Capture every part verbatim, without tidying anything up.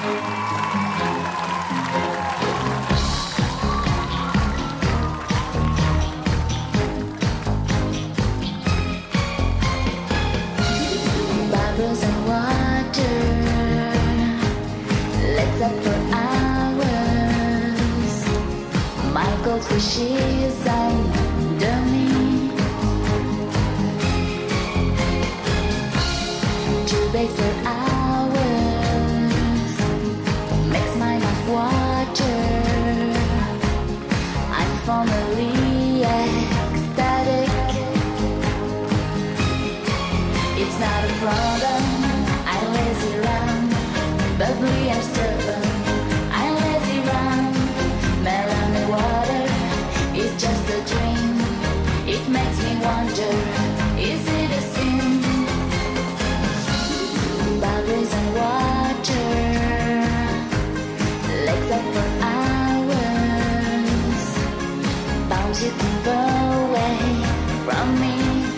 Bubbles and water, let's up for hours. My goldfish is under me. To bathe for hours makes my mouth water. I'm formally ecstatic. It's not a problem, I lazy around, bubbly and stubborn. I lazy round, melon and water is just a dream. It makes me wonder, is it a sin? Bubbles and water, legs up for hours. Bounce, you can go away from me.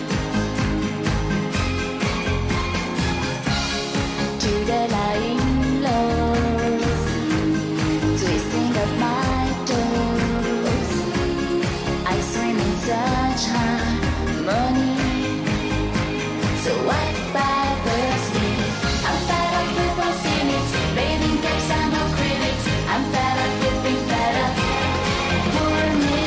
To the lying lows, twisting of my toes, I swim in such harmony. So what bothers me? I'm fed up with all cynics, bathing capes and all critics. I'm fed up with being fed up. Poor me.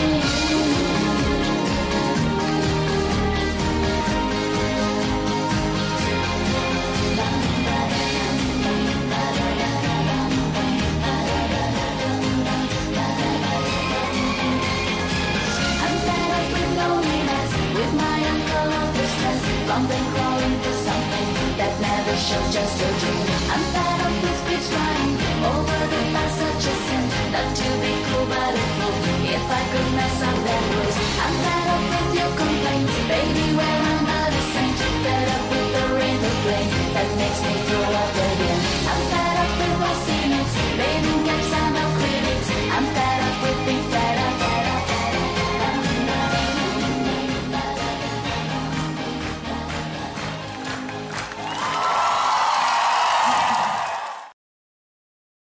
I'm fed up with loneliness, with my uncle hopelessness, from them crawling for something that never shows, just a dream. I'm fed up with kids crying over the past, such a sin, not to be